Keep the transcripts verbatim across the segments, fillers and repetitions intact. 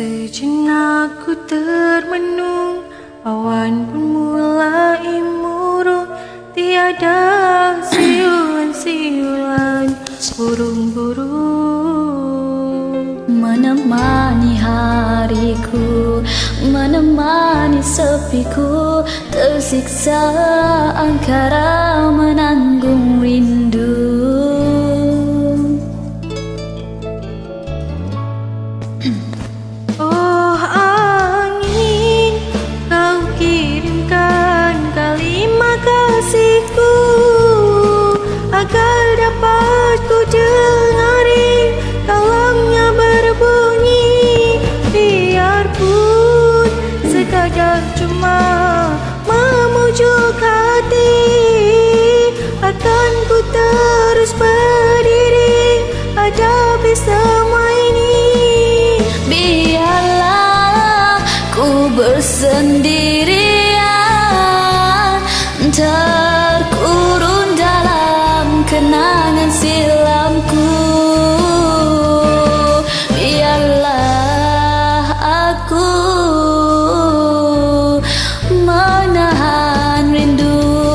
Sejenak ku termenung, awan pun mulai murung. Tiada siulan-siulan burung-burung menemani hariku, menemani sepiku, tersiksa angkara menanggung rindu. Oh angin, kau kirimkan kalimat kasihku agar dapat ku dengari kalamnya berbunyi. Biarpun sekadar cuma memujuk hati, akan ku terus berdiri hadapi semua ini. Biarlah ku bersendirian, terkurung dalam kenangan silamku. Biarlah aku menahan rindu.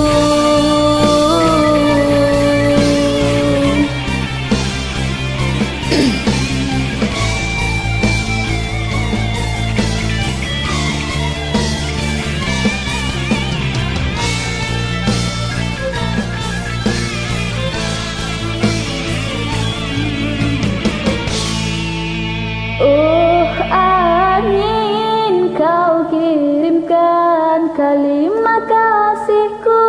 Oh angin, kau kirimkan kalimat kasihku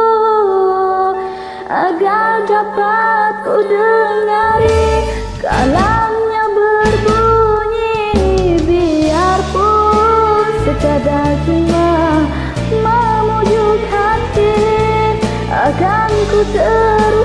agar dapat ku dengari kalamnya berbunyi. Biarpun sekadar cuma memujuk hati, akan ku terus